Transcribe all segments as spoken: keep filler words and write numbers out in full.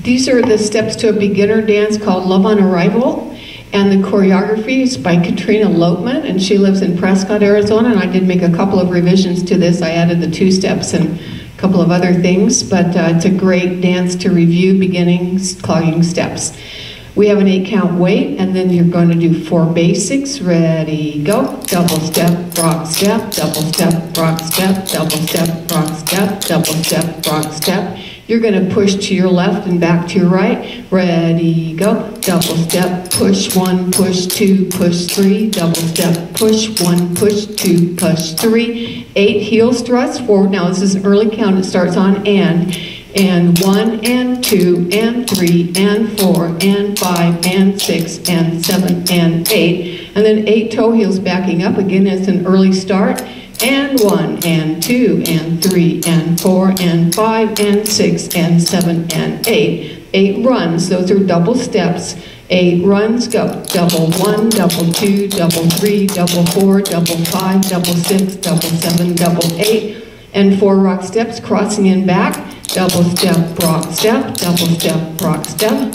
These are the steps to a beginner dance called Love on Arrival. And the choreography is by Katrina Lopeman, and she lives in Prescott, Arizona. And I did make a couple of revisions to this. I added the two steps and a couple of other things, but uh, it's a great dance to review beginning clogging steps. We have an eight count wait, and then you're going to do four basics. Ready, go. Double step, rock step, double step, rock step, double step, rock step, double step, rock step. You're going to push to your left and back to your right. Ready, go. Double step, push one, push two, push three. Double step, push one, push two, push three. Eight heel struts forward. Now this is an early count. It starts on and. And one, and two, and three, and four, and five, and six, and seven, and eight. And then eight toe heels backing up. Again, it's an early start. And one, and two, and three, and four, and five, and six, and seven, and eight. Eight runs, those are double steps. Eight runs, go. Double one, double two, double three, double four, double five, double six, double seven, double eight. And four rock steps, crossing in back. Double step, rock step, double step, rock step.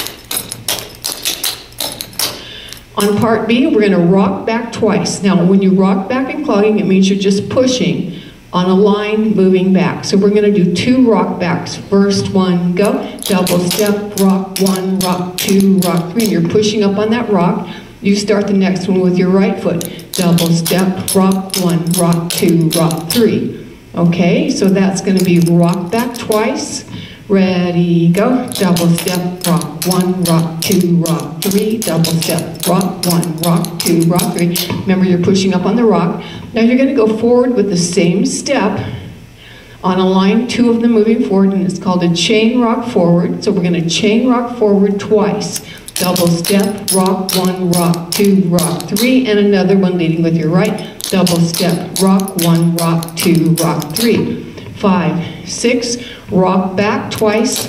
On part B, we're going to rock back twice. Now, when you rock back in clogging, it means you're just pushing on a line, moving back. So we're going to do two rock backs. First one, go. Double step, rock one, rock two, rock three. And you're pushing up on that rock. You start the next one with your right foot. Double step, rock one, rock two, rock three. Okay, so that's going to be rock back twice. Ready, go. Double step, rock one, rock two, rock three. Double step, rock one, rock two, rock three. Remember, you're pushing up on the rock. Now you're going to go forward with the same step on a line, two of them moving forward, and it's called a chain rock forward. So we're going to chain rock forward twice. Double step, rock one, rock two, rock three, and another one leading with your right. Double step, rock one, rock two, rock three. Five, six, rock back twice.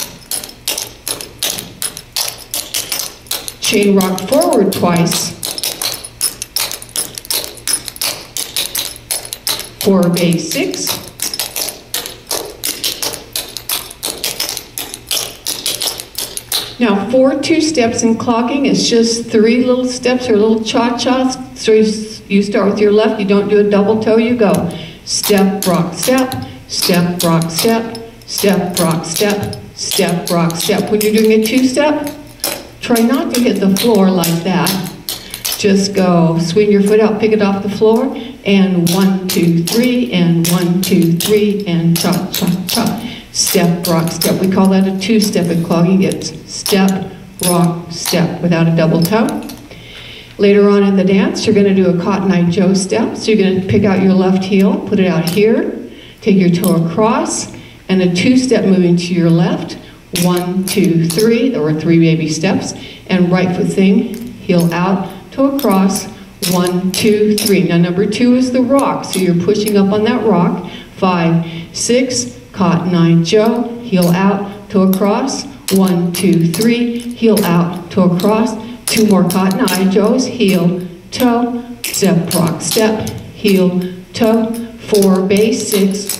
Chain rock forward twice. Four basics. Now, four two steps in clogging is just three little steps or little cha-chas. So you start with your left, you don't do a double toe, you go step, rock, step, step, rock, step, step, rock, step, step, rock, step. When you're doing a two-step, try not to hit the floor like that. Just go swing your foot out, pick it off the floor, and one, two, three, and one, two, three, and cha-cha-cha. Step, rock, step. We call that a two-step in clogging. It's step, rock, step without a double toe. Later on in the dance, you're going to do a Cotton Eye Joe step. So you're going to pick out your left heel, put it out here, take your toe across, and a two-step moving to your left. One, two, three. There were three baby steps. And right foot thing, heel out, toe across. One, two, three. Now number two is the rock. So you're pushing up on that rock. Five, six. Cotton Eye Joe, heel out, toe across, one, two, three, heel out, toe across, two more Cotton Eye Joes, heel, toe, step, rock, step, heel, toe, four basics,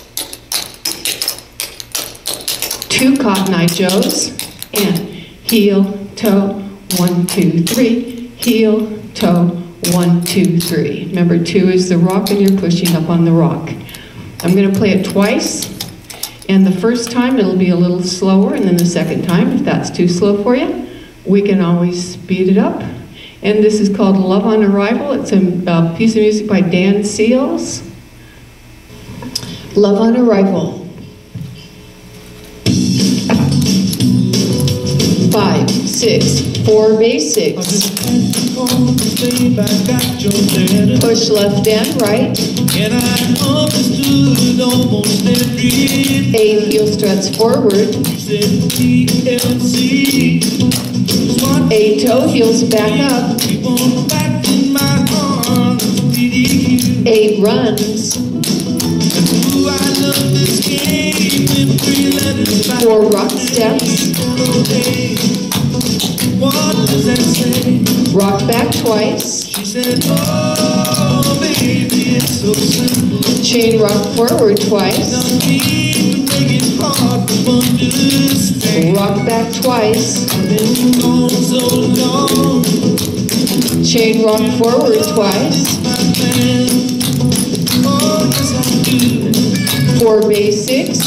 two Cotton Eye Joes, and heel, toe, one, two, three, heel, toe, one, two, three. Remember, two is the rock and you're pushing up on the rock. I'm going to play it twice. And the first time it'll be a little slower, and then the second time, if that's too slow for you, we can always speed it up. And this is called Love on Arrival. It's a uh, piece of music by Dan Seals. Love on Arrival. Five, six, four basics. Push left and right. Eight heel struts forward. Eight toe heels back up. Eight runs. Four rock steps. Rock back twice. Chain rock forward twice. Rock back twice. Chain rock forward twice. Four basics.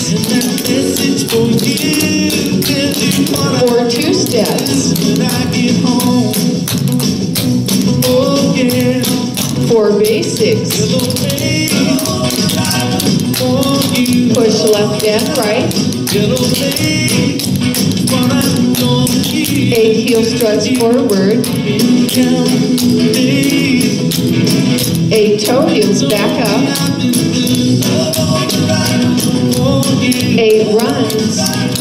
Four two steps. Four basics. Push left and right. Eight heel struts forward. Eight toe heels back up. Eight runs.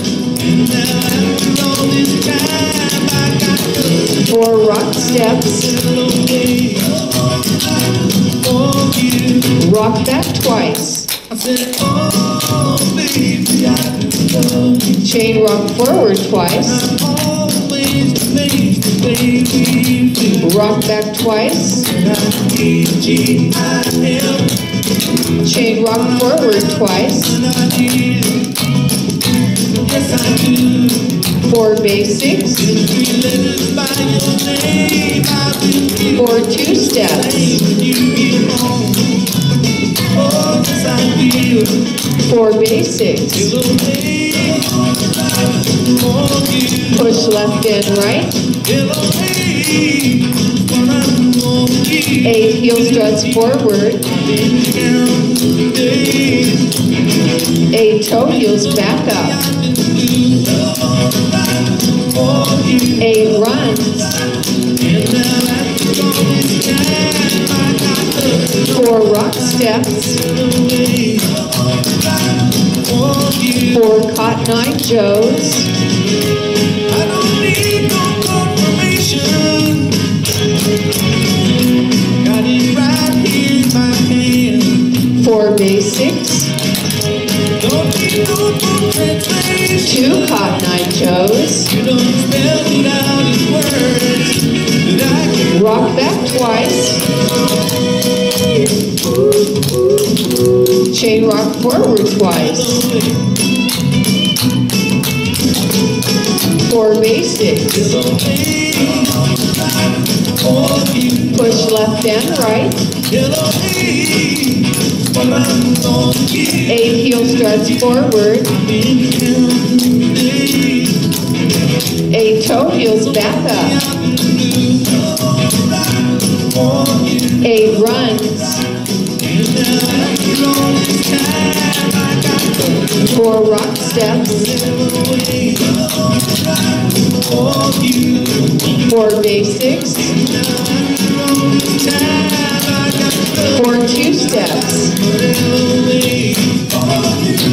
Four rock steps. Rock back twice. Chain rock forward twice. Rock back twice. Chain rock forward twice. Four basics. Four two steps. Four basics. Push left and right. Eight heel struts forward. Eight toe heels back up. Eight runs. Four rock steps. Four cotton eye joes. Four basics. Two cotton eye joes. Rock back twice. Chain rock forward twice. Four basics. Push left and right. Eight heel struts forward. Eight toe heels back up. Eight runs. Four rock steps. Four basics. Four two steps.